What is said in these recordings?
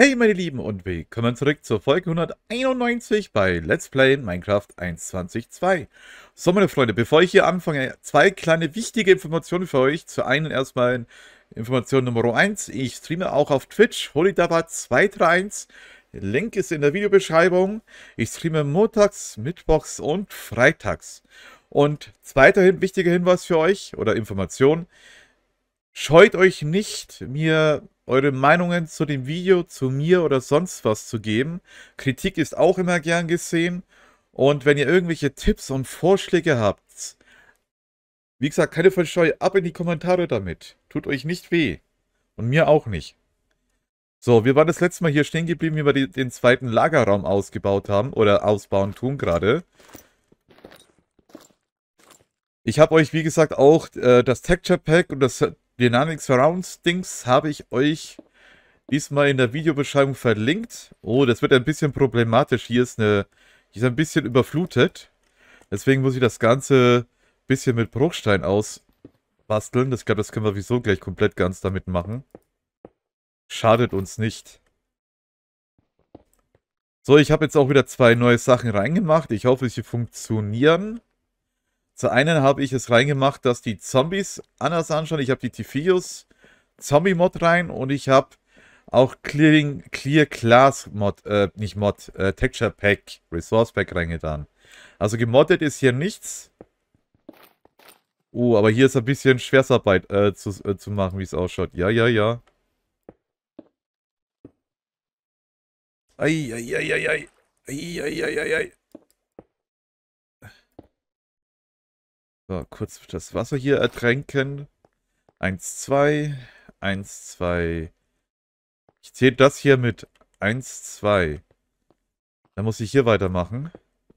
Hey meine Lieben und willkommen zurück zur Folge 191 bei Let's Play Minecraft 1.20.2. So meine Freunde, bevor ich hier anfange, zwei kleine wichtige Informationen für euch. Zu einen erstmal Information Nummer 1, ich streame auch auf Twitch, Holidaba231, Link ist in der Videobeschreibung. Ich streame montags, mittwochs und freitags. Und zweiter wichtiger Hinweis für euch oder Information: Scheut euch nicht, mir eure Meinungen zu dem Video, zu mir oder sonst was zu geben. Kritik ist auch immer gern gesehen. Und wenn ihr irgendwelche Tipps und Vorschläge habt, wie gesagt, keine Verscheu, ab in die Kommentare damit. Tut euch nicht weh. Und mir auch nicht. So, wir waren das letzte Mal hier stehen geblieben, wie wir den zweiten Lagerraum ausgebaut haben. Oder ausbauen tun gerade. Ich habe euch, wie gesagt, auch das Texture Pack und das Dynamic Surrounds Dings habe ich euch diesmal in der Videobeschreibung verlinkt. Oh, das wird ein bisschen problematisch. Hier ist ein bisschen überflutet. Deswegen muss ich das Ganze ein bisschen mit Bruchstein ausbasteln. Ich glaube, das können wir sowieso gleich komplett ganz damit machen. Schadet uns nicht. So, ich habe jetzt auch wieder zwei neue Sachen reingemacht. Ich hoffe, sie funktionieren. Zu einen habe ich es reingemacht, dass die Zombies anders anschauen. Ich habe die Tifius Zombie Mod rein und ich habe auch Clear Class Mod, nicht Mod, Texture Pack, Resource Pack reingetan. Also gemoddet ist hier nichts. Aber hier ist ein bisschen Schwerstarbeit zu machen, wie es ausschaut. Ja, ja, ja. Eieieiei. Eieieiei. So, kurz das Wasser hier ertränken. 1, 2. 1, 2. Ich zähle das hier mit 1, 2. Dann muss ich hier weitermachen.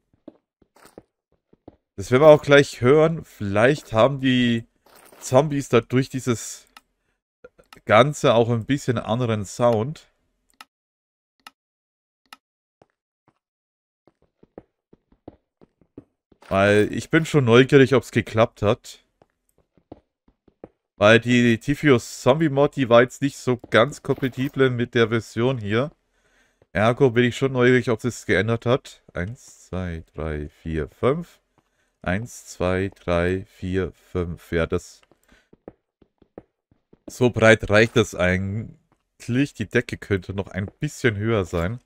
Das werden wir auch gleich hören. Vielleicht haben die Zombies dadurch dieses Ganze auch ein bisschen anderen Sound. Weil ich bin schon neugierig, ob es geklappt hat. Weil die Tifius Zombie Mod, die war jetzt nicht so ganz kompatibel mit der Version hier. Ergo bin ich schon neugierig, ob es geändert hat. 1, 2, 3, 4, 5. 1, 2, 3, 4, 5. Ja, das... So breit reicht das eigentlich. Die Decke könnte noch ein bisschen höher sein.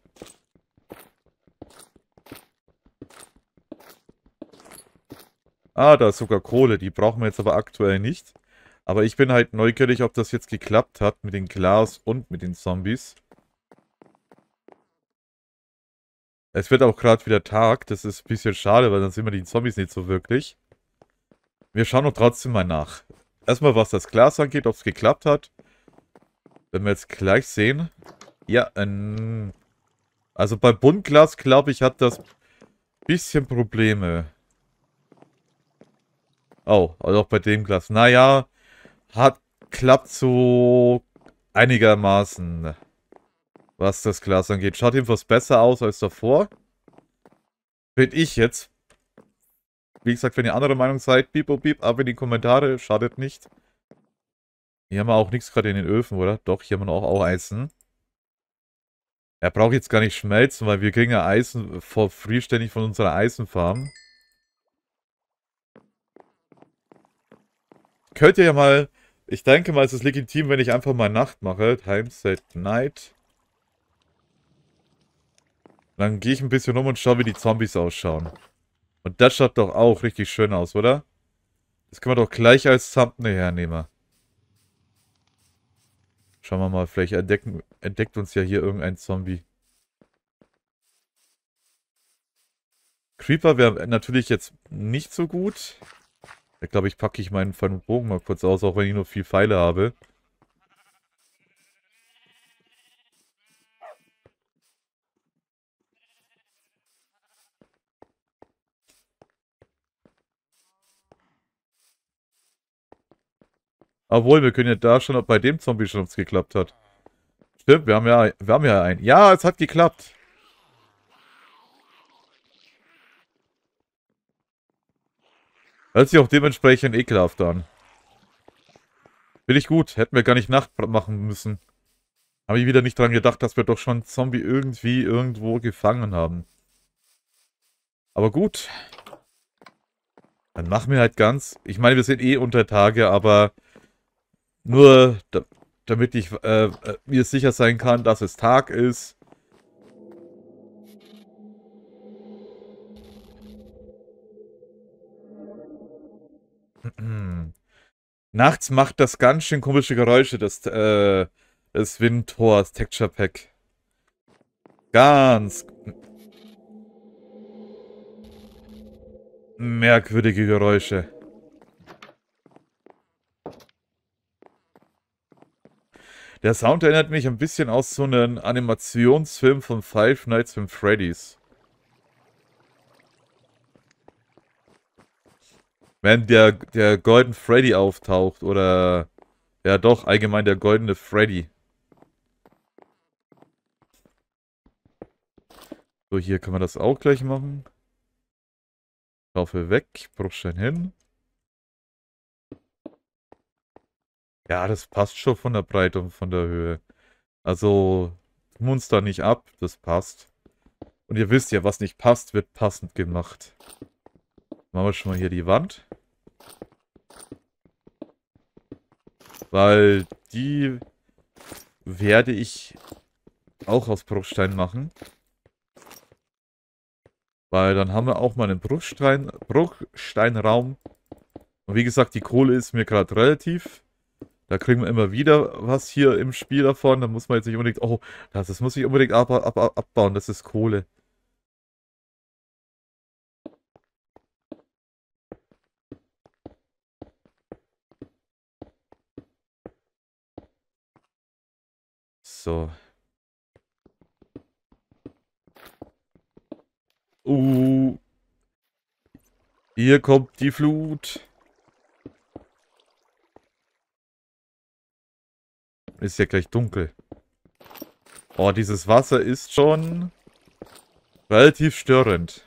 Ah, da ist sogar Kohle. Die brauchen wir jetzt aber aktuell nicht. Aber ich bin halt neugierig, ob das jetzt geklappt hat mit den Glas und mit den Zombies. Es wird auch gerade wieder Tag. Das ist ein bisschen schade, weil dann sehen wir die Zombies nicht so wirklich. Wir schauen doch trotzdem mal nach. Erstmal, was das Glas angeht, ob es geklappt hat. Wenn wir jetzt gleich sehen. Ja, also bei Buntglas, glaube ich, hat das bisschen Probleme. Oh, also auch bei dem Glas. Naja, klappt so einigermaßen, was das Glas angeht. Schaut jedenfalls besser aus als davor. Finde ich jetzt. Wie gesagt, wenn ihr anderer Meinung seid, piep, ab in die Kommentare, schadet nicht. Hier haben wir auch nichts gerade in den Öfen, oder? Doch, hier haben wir auch Eisen. Er braucht jetzt gar nicht schmelzen, weil wir kriegen ja Eisen for free ständig von unserer Eisenfarm. Könnt ihr ja mal... Ich denke mal, es ist legitim, wenn ich einfach mal Nacht mache. Time set night. Dann gehe ich ein bisschen rum und schaue, wie die Zombies ausschauen. Und das schaut doch auch richtig schön aus, oder? Das können wir doch gleich als Thumbnail hernehmen. Schauen wir mal, vielleicht entdeckt uns ja hier irgendein Zombie. Creeper wäre natürlich jetzt nicht so gut. Da glaube ich, packe ich meinen Bogen mal kurz aus, auch wenn ich nur 4 Pfeile habe. Obwohl, wir können ja da schon, ob bei dem Zombie schon es geklappt hat. Stimmt, wir haben ja einen. Ja, es hat geklappt. Hört sich auch dementsprechend ekelhaft an. Finde ich gut. Hätten wir gar nicht Nacht machen müssen. Habe ich wieder nicht dran gedacht, dass wir doch schon einen Zombie irgendwie irgendwo gefangen haben. Aber gut. Dann machen wir halt ganz. Ich meine, wir sind eh unter Tage, aber nur damit ich mir sicher sein kann, dass es Tag ist. Nachts macht das ganz schön komische Geräusche, das Windtor, das Texture Pack. Ganz merkwürdige Geräusche. Der Sound erinnert mich ein bisschen aus so einem Animationsfilm von Five Nights at Freddy's. Wenn der Golden Freddy auftaucht oder ja doch, allgemein der goldene Freddy. So, hier kann man das auch gleich machen. Schaufel weg, Bruchstein hin. Ja, das passt schon von der Breite und von der Höhe. Also, tun wir uns da nicht ab, das passt. Und ihr wisst ja, was nicht passt, wird passend gemacht. Machen wir schon mal hier die Wand. Weil die werde ich auch aus Bruchstein machen. Weil dann haben wir auch mal einen Bruchsteinraum. Und wie gesagt, die Kohle ist mir gerade relativ. Da kriegen wir immer wieder was hier im Spiel davon. Da muss man jetzt nicht unbedingt... Oh, das muss ich unbedingt abbauen. Das ist Kohle. So. Hier kommt die Flut. Ist ja gleich dunkel. Oh, dieses Wasser ist schon relativ störend.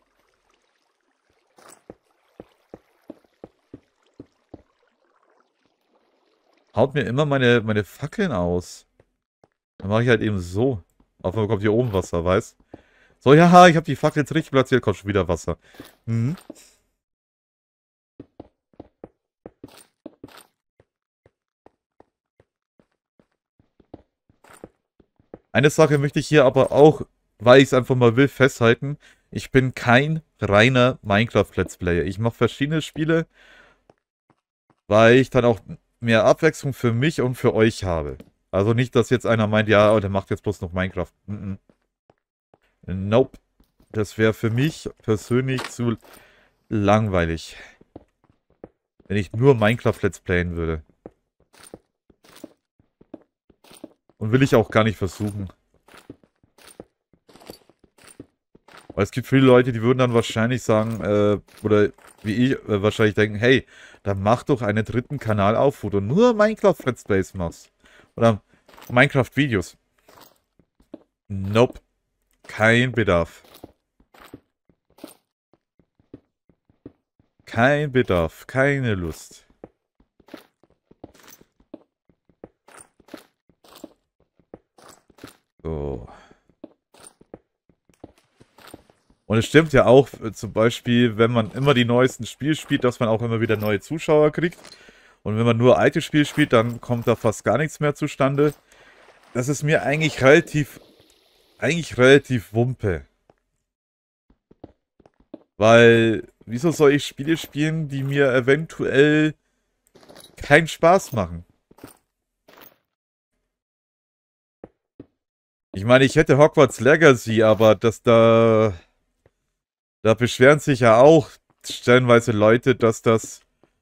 Haut mir immer meine Fackeln aus. Dann mache ich halt eben so. Auf einmal kommt hier oben Wasser, weißt? So, ja, ich habe die Fackel jetzt richtig platziert, kommt schon wieder Wasser. Mhm. Eine Sache möchte ich hier aber auch, weil ich es einfach mal will, festhalten. Ich bin kein reiner Minecraft-Let's Player. Ich mache verschiedene Spiele, weil ich dann auch mehr Abwechslung für mich und für euch habe. Also nicht, dass jetzt einer meint, ja, oh, der macht jetzt bloß noch Minecraft. Nope. Das wäre für mich persönlich zu langweilig. Wenn ich nur Minecraft Let's Playen würde. Und will ich auch gar nicht versuchen. Weil es gibt viele Leute, die würden dann wahrscheinlich sagen, oder wie ich, wahrscheinlich denken, hey, dann mach doch einen dritten Kanal auf, wo du nur Minecraft Let's Plays machst. Oder Minecraft Videos. Nope. Kein Bedarf. Kein Bedarf. Keine Lust. So. Und es stimmt ja auch, zum Beispiel, wenn man immer die neuesten Spiele spielt, dass man auch immer wieder neue Zuschauer kriegt. Und wenn man nur alte Spiele spielt, dann kommt da fast gar nichts mehr zustande. Das ist mir eigentlich relativ Wumpe. Weil, wieso soll ich Spiele spielen, die mir eventuell keinen Spaß machen? Ich meine, ich hätte Hogwarts Legacy, aber da beschweren sich ja auch stellenweise Leute, dass das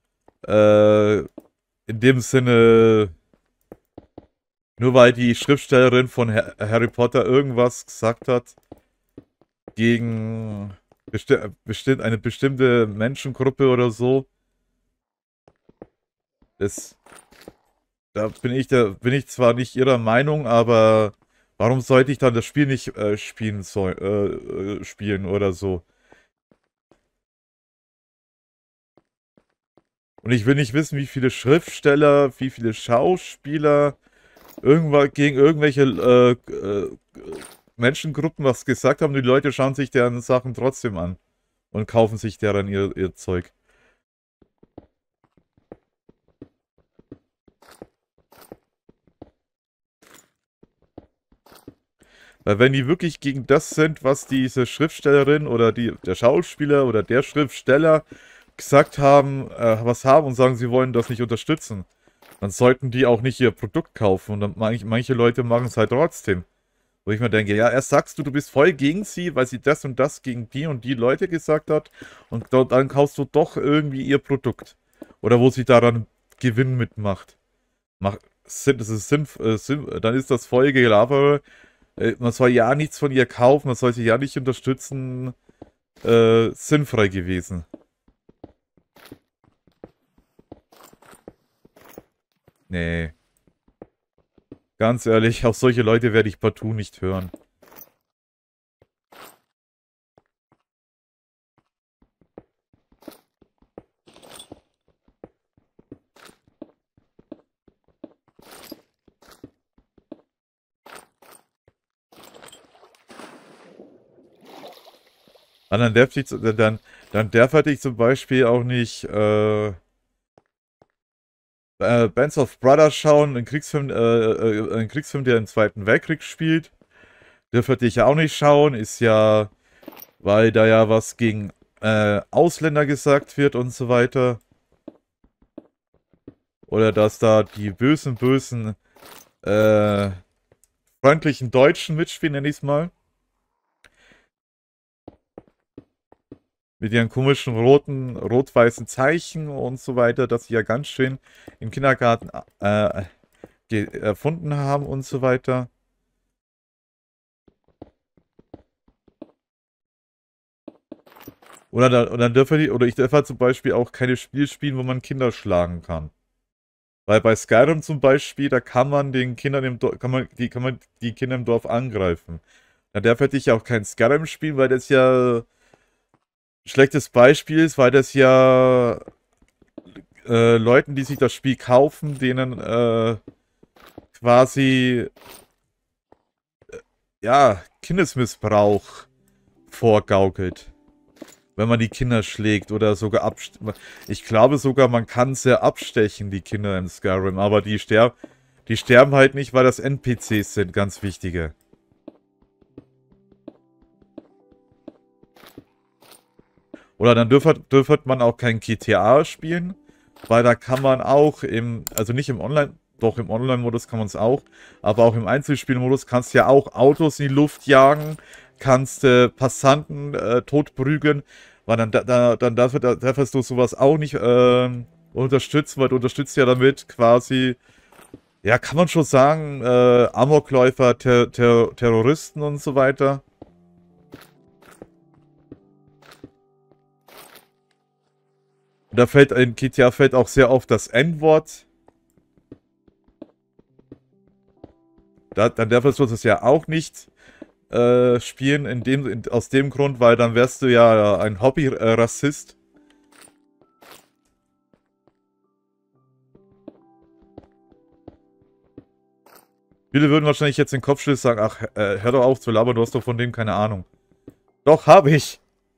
in dem Sinne, nur weil die Schriftstellerin von Harry Potter irgendwas gesagt hat, gegen eine bestimmte Menschengruppe oder so, das, da bin ich zwar nicht ihrer Meinung, aber warum sollte ich dann das Spiel nicht spielen oder so? Und ich will nicht wissen, wie viele Schriftsteller, wie viele Schauspieler, irgendwann gegen irgendwelche Menschengruppen was gesagt haben, die Leute schauen sich deren Sachen trotzdem an und kaufen sich deren ihr Zeug. Weil wenn die wirklich gegen das sind, was diese Schriftstellerin oder der Schauspieler oder der Schriftsteller gesagt haben, was haben und sagen, sie wollen das nicht unterstützen, dann sollten die auch nicht ihr Produkt kaufen. Und dann manche Leute machen es halt trotzdem. Wo ich mir denke, ja, erst sagst du, du bist voll gegen sie, weil sie das und das gegen die und die Leute gesagt hat. Und dann kaufst du doch irgendwie ihr Produkt. Oder wo sie daran Gewinn mitmacht. Das ist dann ist das voll Gelaber. Man soll ja nichts von ihr kaufen, man soll sie ja nicht unterstützen. Sinnfrei gewesen. Nee. Ganz ehrlich, auf solche Leute werde ich partout nicht hören. Und dann darf ich zum Beispiel auch nicht Bands of Brothers schauen, ein Kriegsfilm, der im Zweiten Weltkrieg spielt. Dürfte ich ja auch nicht schauen, ist ja, weil da ja was gegen Ausländer gesagt wird und so weiter. Oder dass da die bösen freundlichen Deutschen mitspielen, nenne ich es mal. Mit ihren komischen rot-weißen Zeichen und so weiter, dass sie ja ganz schön im Kindergarten erfunden haben und so weiter. Oder ich darf halt zum Beispiel auch keine Spiele spielen, wo man Kinder schlagen kann. Weil bei Skyrim zum Beispiel, da kann man den Kindern im Dorf, die Kinder im Dorf angreifen. Da darf ich ja auch kein Skyrim spielen, weil das ja ein schlechtes Beispiel ist, weil das ja Leuten, die sich das Spiel kaufen, denen quasi ja, Kindesmissbrauch vorgaukelt. Wenn man die Kinder schlägt oder sogar abstechen. Ich glaube sogar, man kann sie abstechen, die Kinder im Skyrim. Aber die sterben halt nicht, weil das NPCs sind, ganz wichtige. Oder dann dürfte man auch kein GTA spielen, weil da kann man auch also nicht im Online, doch im Online-Modus kann man es auch, aber auch im Einzelspielmodus kannst du ja auch Autos in die Luft jagen, kannst Passanten totprügeln, weil dann darfst du sowas auch nicht unterstützen, weil du unterstützt ja damit quasi, ja, kann man schon sagen, Amokläufer, Terroristen und so weiter. Und da fällt in GTA auch sehr oft das N-Wort. Dann darfst du das ja auch nicht spielen, aus dem Grund, weil dann wärst du ja ein Hobby-Rassist. Viele würden wahrscheinlich jetzt den Kopfschluss sagen, ach, hör doch auf zu labern, du hast doch von dem keine Ahnung. Doch, habe ich.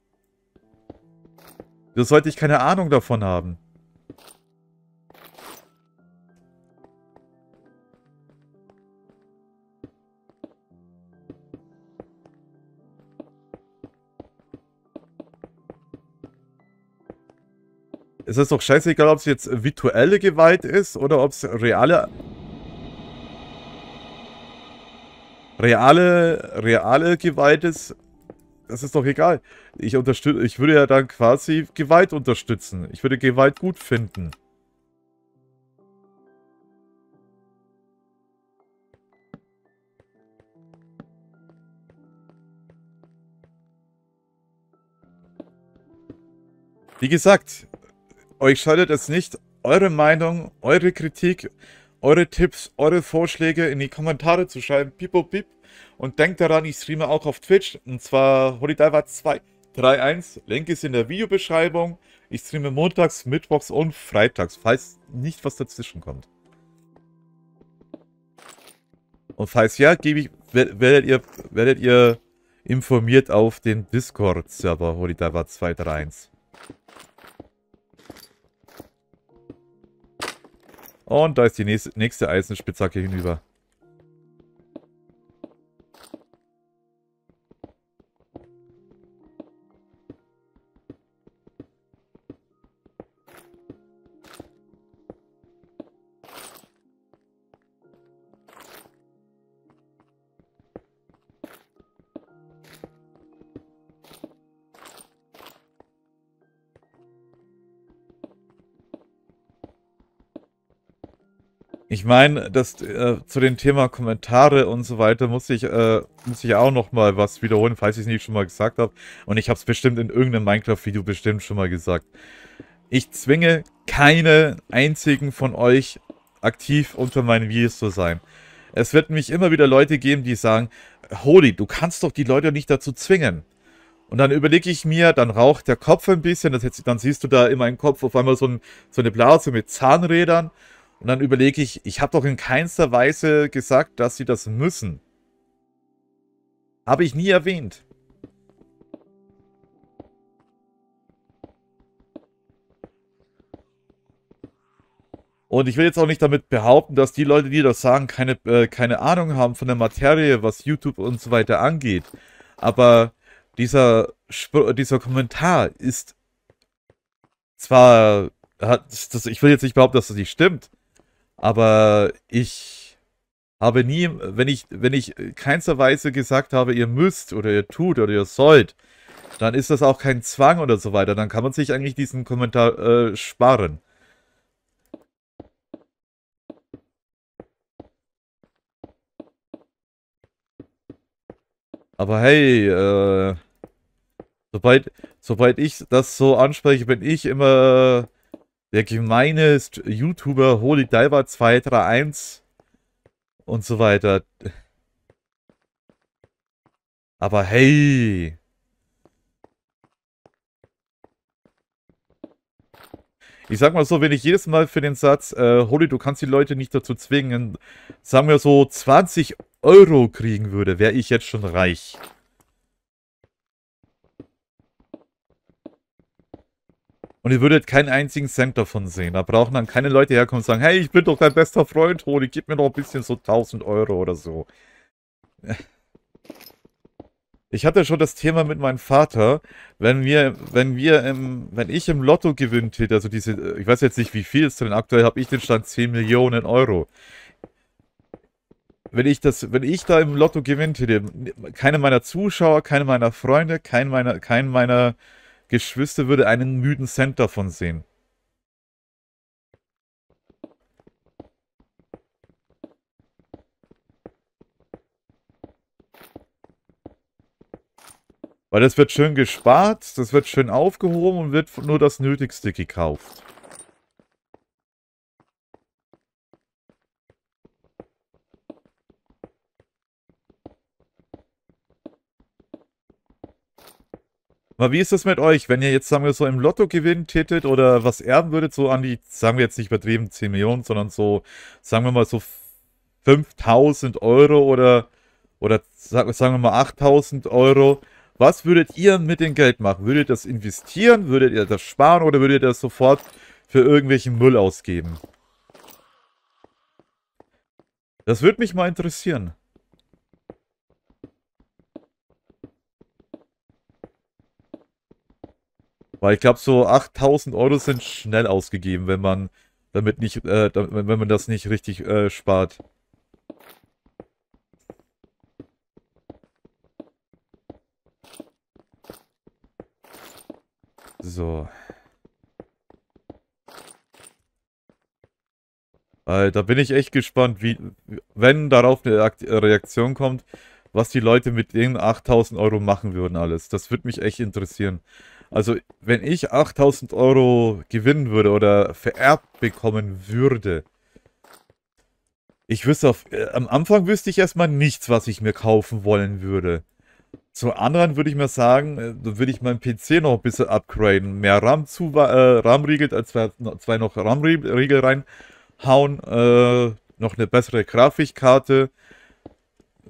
Da sollte ich keine Ahnung davon haben. Es ist doch scheißegal, ob es jetzt virtuelle Gewalt ist oder ob es reale Gewalt ist. Das ist doch egal. Ich würde ja dann quasi Gewalt unterstützen. Ich würde Gewalt gut finden. Wie gesagt, euch schadet es nicht, eure Meinung, eure Kritik, eure Tipps, eure Vorschläge in die Kommentare zu schreiben. Pipo pip. Und denkt daran, ich streame auch auf Twitch. Und zwar HolyDiver231. Link ist in der Videobeschreibung. Ich streame montags, mittwochs und freitags, falls nicht was dazwischen kommt. Und falls ja, werdet ihr informiert auf den Discord-Server Holy-Diver 231. Und da ist die nächste Eisenspitzhacke hinüber. Ich meine, zu dem Thema Kommentare und so weiter muss ich auch noch mal was wiederholen, falls ich es nicht schon mal gesagt habe. Und ich habe es bestimmt in irgendeinem Minecraft-Video bestimmt schon mal gesagt. Ich zwinge keinen einzigen von euch aktiv unter meinen Videos zu sein. Es wird nämlich immer wieder Leute geben, die sagen, Holy, du kannst doch die Leute nicht dazu zwingen. Und dann überlege ich mir, dann raucht der Kopf ein bisschen, dann siehst du da in meinem Kopf auf einmal so eine Blase mit Zahnrädern. Und dann überlege ich habe doch in keinster Weise gesagt, dass sie das müssen. Habe ich nie erwähnt. Und ich will jetzt auch nicht damit behaupten, dass die Leute, die das sagen, keine Ahnung haben von der Materie, was YouTube und so weiter angeht. Aber dieser Kommentar ist zwar, ich will jetzt nicht behaupten, dass das nicht stimmt, aber ich habe nie, wenn ich keinster Weise gesagt habe, ihr müsst oder ihr tut oder ihr sollt, dann ist das auch kein Zwang oder so weiter. Dann kann man sich eigentlich diesen Kommentar sparen. Aber hey, sobald ich das so anspreche, bin ich immer der gemeine YouTuber Holy-Diver 231 und so weiter. Aber hey. Ich sag mal so, wenn ich jedes Mal für den Satz, Holy, du kannst die Leute nicht dazu zwingen, sagen wir so 20 Euro kriegen würde, wäre ich jetzt schon reich. Und ihr würdet keinen einzigen Cent davon sehen. Da brauchen dann keine Leute herkommen und sagen, hey, ich bin doch dein bester Freund, Holy, gib mir doch ein bisschen so 1000 Euro oder so. Ich hatte schon das Thema mit meinem Vater, wenn ich im Lotto gewinnen täte, also ich weiß jetzt nicht wie viel es denn, aktuell habe ich den Stand 10 Millionen Euro. Wenn ich da im Lotto gewinnen täte, keine meiner Zuschauer, keine meiner Freunde, kein meiner Geschwister würde einen müden Cent davon sehen. Weil das wird schön gespart, das wird schön aufgehoben und wird nur das Nötigste gekauft. Aber wie ist das mit euch, wenn ihr jetzt, sagen wir so, im Lotto gewinnen tätet oder was erben würdet, so an die, sagen wir jetzt nicht übertrieben 10 Millionen, sondern so, sagen wir mal so 5000 Euro oder sagen wir mal 8000 Euro. Was würdet ihr mit dem Geld machen? Würdet ihr das investieren? Würdet ihr das sparen oder würdet ihr das sofort für irgendwelchen Müll ausgeben? Das würde mich mal interessieren. Weil ich glaube, so 8000 Euro sind schnell ausgegeben, wenn man wenn man das nicht richtig spart. So. Da bin ich echt gespannt, wenn darauf eine Reaktion kommt, was die Leute mit den 8000 Euro machen würden alles. Das würde mich echt interessieren. Also, wenn ich 8000 Euro gewinnen würde oder vererbt bekommen würde, am Anfang wüsste ich erstmal nichts, was ich mir kaufen wollen würde. Zum anderen würde ich mir sagen, dann würde ich meinen PC noch ein bisschen upgraden. Mehr RAM-Riegel, als zwei noch RAM-Riegel reinhauen, noch eine bessere Grafikkarte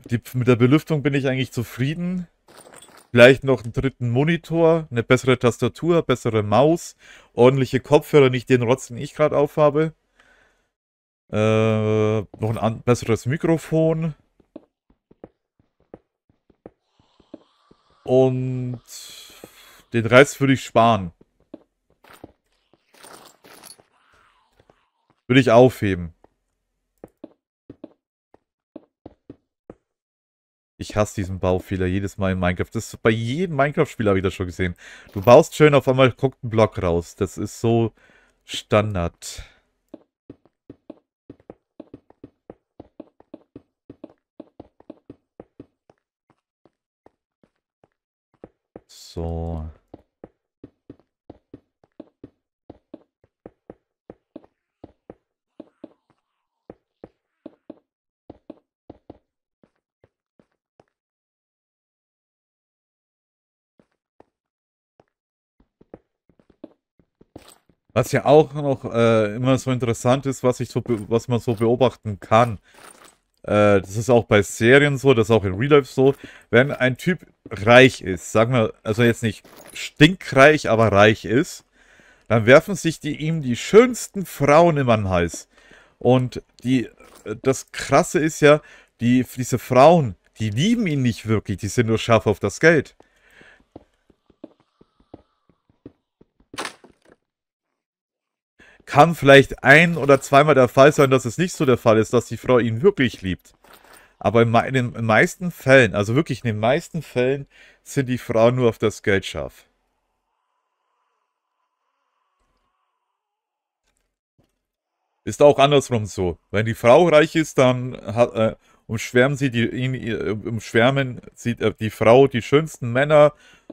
Mit der Belüftung bin ich eigentlich zufrieden. Vielleicht noch einen dritten Monitor, eine bessere Tastatur, bessere Maus, ordentliche Kopfhörer, nicht den Rotz, den ich gerade aufhabe. Noch ein besseres Mikrofon. Und den Rest würde ich sparen. Würde ich aufheben. Ich hasse diesen Baufehler jedes Mal in Minecraft. Das ist bei jedem Minecraft-Spieler wieder schon gesehen. Du baust schön, auf einmal guckt ein Block raus. Das ist so Standard. So. Was ja auch noch immer so interessant ist, was man so beobachten kann. Das ist auch bei Serien so, das ist auch in Real Life so. Wenn ein Typ reich ist, sagen wir, also jetzt nicht stinkreich, aber reich ist, dann werfen sich ihm die schönsten Frauen immer an den Hals. Und das Krasse ist ja, diese Frauen, die lieben ihn nicht wirklich, die sind nur scharf auf das Geld. Kann vielleicht ein- oder zweimal der Fall sein, dass es nicht so der Fall ist, dass die Frau ihn wirklich liebt. Aber in den meisten Fällen, also wirklich in den meisten Fällen, sind die Frauen nur auf das Geld scharf. Ist auch andersrum so. Wenn die Frau reich ist, dann umschwärmen die Frau die schönsten Männer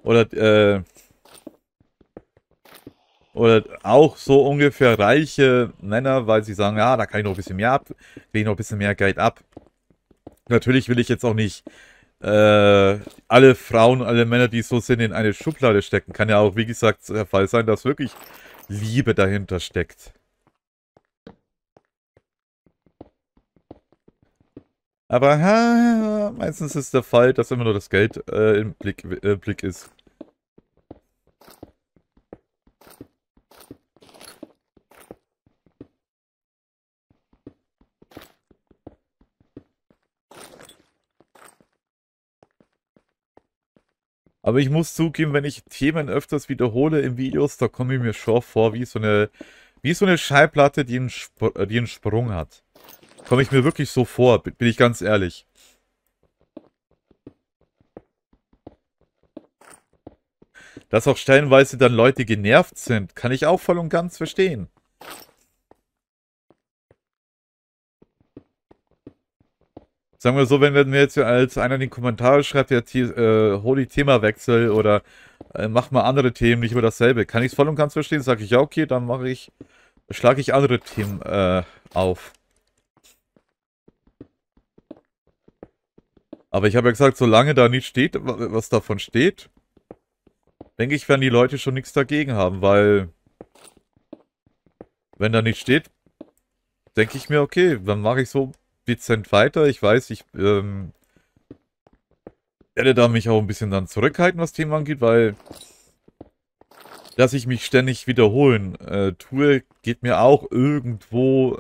oder auch so ungefähr reiche Männer, weil sie sagen, ja, da kann ich noch ein bisschen mehr ab, kriege ich noch ein bisschen mehr Geld ab. Natürlich will ich jetzt auch nicht alle Frauen, alle Männer, die so sind, in eine Schublade stecken. Kann ja auch, wie gesagt, der Fall sein, dass wirklich Liebe dahinter steckt. Aber meistens ist der Fall, dass immer nur das Geld im Blick ist. Aber ich muss zugeben, wenn ich Themen öfters wiederhole in Videos, da komme ich mir schon vor wie so eine Schallplatte, die einen Sprung hat. Komme ich mir wirklich so vor, bin ich ganz ehrlich. Dass auch stellenweise dann Leute genervt sind, kann ich auch voll und ganz verstehen. Sagen wir so, wenn mir jetzt als einer in die Kommentare schreibt, ja, hol die Themawechsel oder mach mal andere Themen, nicht immer dasselbe. Kann ich es voll und ganz verstehen, sage ich, ja, okay, dann schlage ich andere Themen auf. Aber ich habe ja gesagt, solange da nicht steht, was davon steht, denke ich, werden die Leute schon nichts dagegen haben, weil wenn da nicht steht, denke ich mir, okay, dann mache ich so dezent weiter. Ich weiß, ich werde da mich auch ein bisschen dann zurückhalten, was Themen angeht, weil dass ich mich ständig wiederholen tue, geht mir auch irgendwo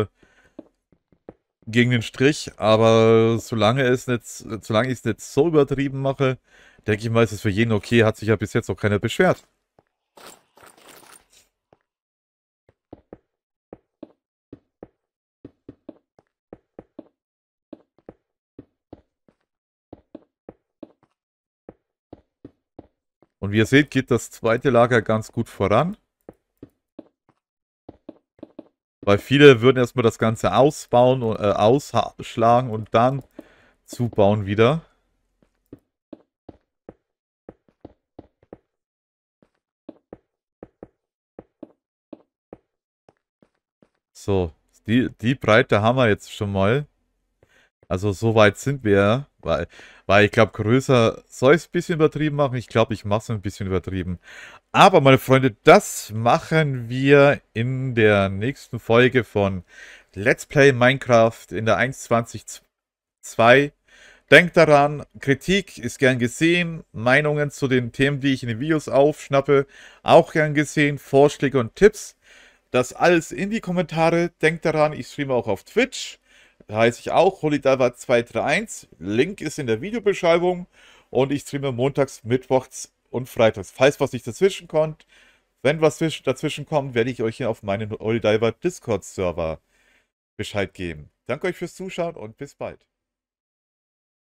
gegen den Strich, aber solange ich es nicht so übertrieben mache, denke ich mal, ist es für jeden okay, hat sich ja bis jetzt auch keiner beschwert. Und wie ihr seht, geht das zweite Lager ganz gut voran. Weil viele würden erstmal das Ganze ausbauen und ausschlagen und dann zubauen wieder. So, die Breite haben wir jetzt schon mal. Also so weit sind wir, weil ich glaube, größer soll ich es ein bisschen übertrieben machen. Ich glaube, ich mache es ein bisschen übertrieben. Aber meine Freunde, das machen wir in der nächsten Folge von Let's Play Minecraft in der 1.20.2. Denkt daran, Kritik ist gern gesehen, Meinungen zu den Themen, die ich in den Videos aufschnappe, auch gern gesehen, Vorschläge und Tipps. Das alles in die Kommentare. Denkt daran, ich streame auch auf Twitch. Da heiße ich auch HolyDiver231. Link ist in der Videobeschreibung. Und ich streame montags, mittwochs und freitags. Falls was nicht dazwischen kommt, wenn was dazwischen kommt, werde ich euch hier auf meinen HolyDiver Discord-Server Bescheid geben. Danke euch fürs Zuschauen und bis bald.